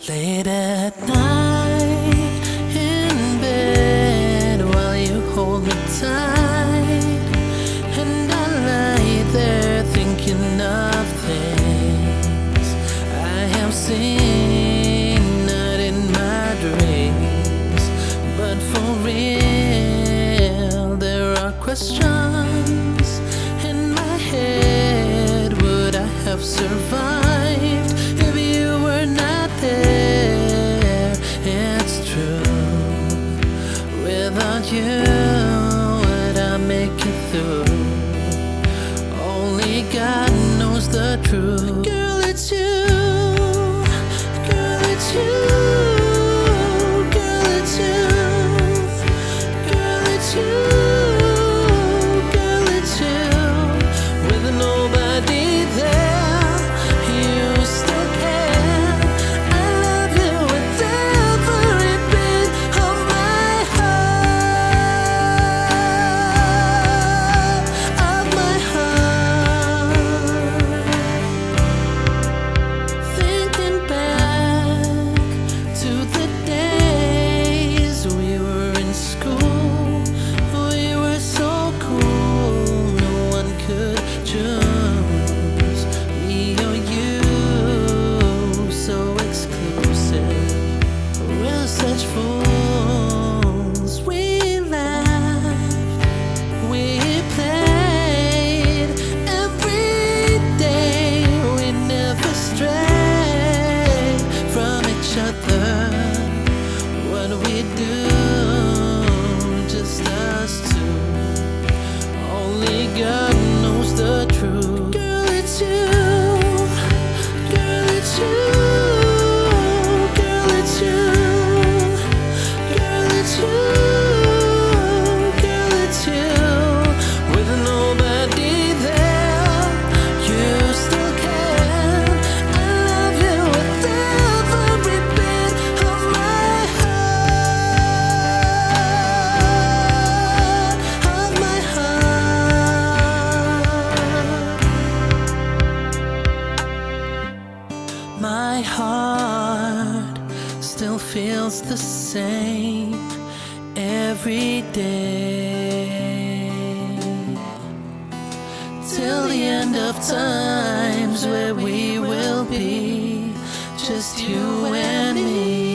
Late at night in bed while you hold me tight, and I lie there thinking of things I have seen, not in my dreams, but for real. There are questions in my head. Would I have survived if you were not there? It's true. Without you, would I make it through? Only God knows the truth. Girl, it's you. Girl, it's you. Girl, it's you. Girl, it's you. Girl, it's you. With nobody there, you still can. I love you with every beat of my heart, of my heart. Thinking back to the days we were in school, we were so cool, no one could choose me or you, so exclusive. We're such fools. We laughed, we played every day. We never strayed from each other. What we do, just us two. Only God knows the truth. Girl, it's you. Girl, it's you. Girl, it's you. Girl, it's you. Girl, it's you. With nobody there, you still can. I love you with every beat of my heart, of my heart. My heart still feels the same every day, till the end of times, where we will be just you and me.